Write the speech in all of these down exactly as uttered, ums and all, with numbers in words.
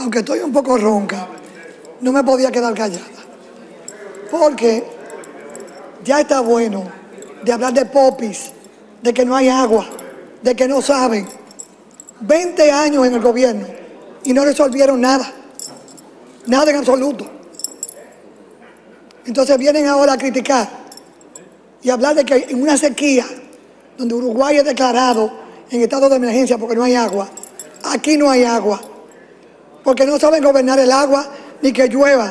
aunque estoy un poco ronca, no me podía quedar callada. Porque ya está bueno de hablar de popis, de que no hay agua, de que no saben. veinte años en el gobierno y no resolvieron nada. Nada en absoluto. Entonces vienen ahora a criticar y hablar de que en una sequía, donde Uruguay es declarado en estado de emergencia porque no hay agua, aquí no hay agua, porque no saben gobernar el agua ni que llueva.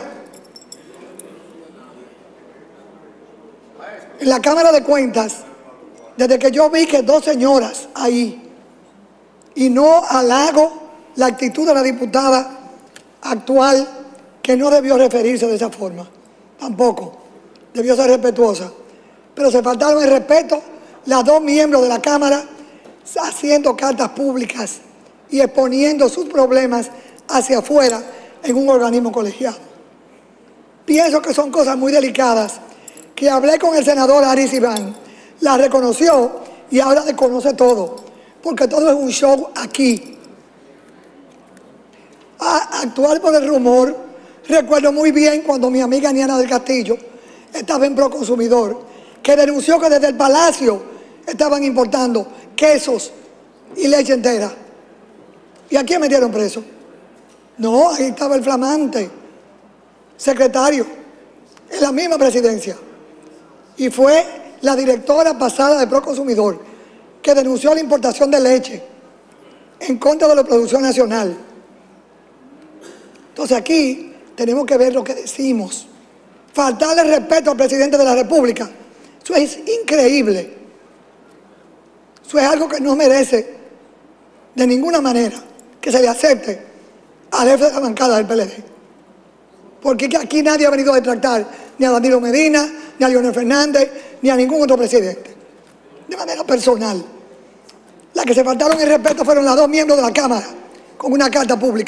En la Cámara de Cuentas, desde que yo vi que dos señoras ahí, y no halago la actitud de la diputada actual, que no debió referirse de esa forma, tampoco, debió ser respetuosa, pero se faltaron el respeto las dos miembros de la Cámara haciendo cartas públicas y exponiendo sus problemas hacia afuera en un organismo colegiado. Pienso que son cosas muy delicadas, que hablé con el senador Aris Iván, la reconoció y ahora desconoce todo, porque todo es un show aquí. A actuar por el rumor, recuerdo muy bien cuando mi amiga Niana del Castillo estaba en Proconsumidor, que denunció que desde el Palacio estaban importando quesos y leche entera. ¿Y a quién metieron preso? No, ahí estaba el flamante secretario, en la misma presidencia. Y fue la directora pasada de Proconsumidor que denunció la importación de leche en contra de la producción nacional. Entonces aquí tenemos que ver lo que decimos. Faltarle respeto al presidente de la República, eso es increíble. Eso es algo que no merece de ninguna manera que se le acepte al jefe de la bancada del P L D. Porque aquí nadie ha venido a detractar ni a Danilo Medina, ni a Leonel Fernández, ni a ningún otro presidente. De manera personal. Las que se faltaron el respeto fueron las dos miembros de la Cámara, con una carta pública.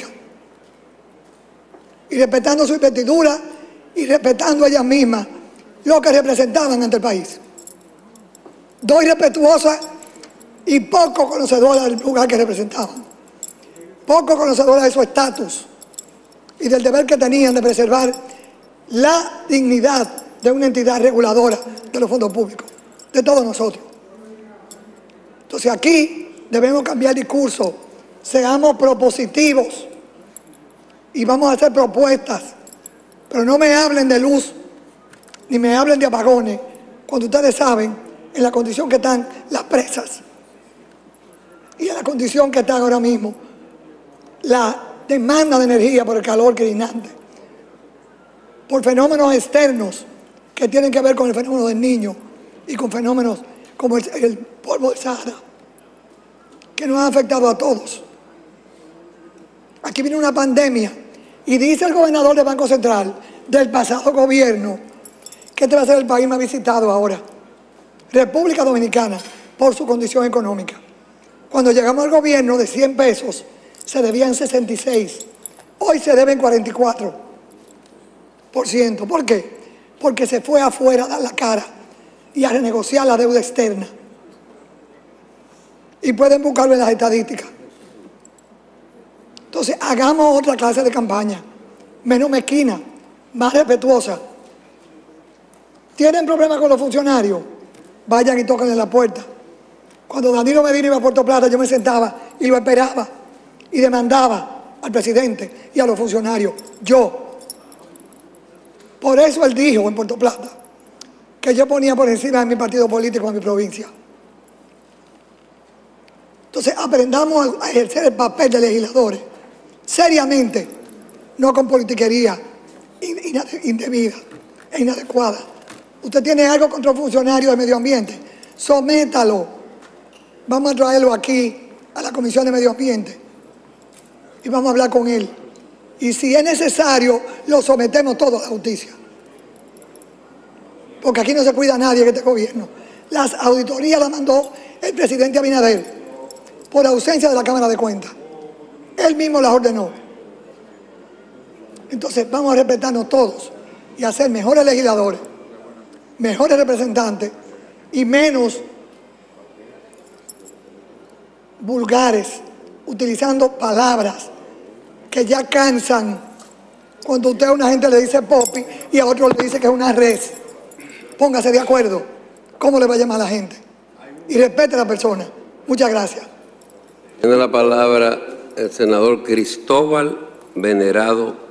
Y respetando su investidura y respetando ellas mismas lo que representaban ante el país. Dos irrespetuosas y poco conocedoras del lugar que representaban. Poco conocedoras de su estatus y del deber que tenían de preservar la dignidad de una entidad reguladora de los fondos públicos, de todos nosotros. Entonces aquí debemos cambiar discurso, seamos propositivos y vamos a hacer propuestas, pero no me hablen de luz, ni me hablen de apagones, cuando ustedes saben en la condición que están las presas y en la condición que están ahora mismo la demanda de energía por el calor criminante, por fenómenos externos que tienen que ver con el fenómeno del Niño y con fenómenos como el, el polvo de Sahara, que nos ha afectado a todos. Aquí viene una pandemia y dice el gobernador del Banco Central del pasado gobierno que este va a ser el país más visitado ahora, República Dominicana, por su condición económica. Cuando llegamos al gobierno de cien pesos, se debían sesenta y seis. Hoy se deben cuarenta y cuatro por ciento. ¿Por qué? Porque se fue afuera a dar la cara y a renegociar la deuda externa. Y pueden buscarlo en las estadísticas. Entonces, hagamos otra clase de campaña, menos mezquina, más respetuosa. ¿Tienen problemas con los funcionarios? Vayan y toquen en la puerta. Cuando Danilo Medina iba a Puerto Plata, yo me sentaba y lo esperaba y demandaba al presidente y a los funcionarios, yo. Por eso él dijo en Puerto Plata que yo ponía por encima de mi partido político en mi provincia. Entonces aprendamos a ejercer el papel de legisladores seriamente, no con politiquería indebida e inadecuada. Usted tiene algo contra un funcionario de medio ambiente, sométalo. Vamos a traerlo aquí a la Comisión de Medio Ambiente y vamos a hablar con él. Y si es necesario, lo sometemos todo a la justicia. Porque aquí no se cuida a nadie en este gobierno. Las auditorías las mandó el presidente Abinader por ausencia de la Cámara de Cuentas. Él mismo las ordenó. Entonces vamos a respetarnos todos y a ser mejores legisladores, mejores representantes y menos vulgares, utilizando palabras que que ya cansan cuando usted a una gente le dice popi y a otro le dice que es una res. Póngase de acuerdo cómo le va a llamar a la gente y respete a la persona. Muchas gracias. Tiene la palabra el senador Cristóbal Venerado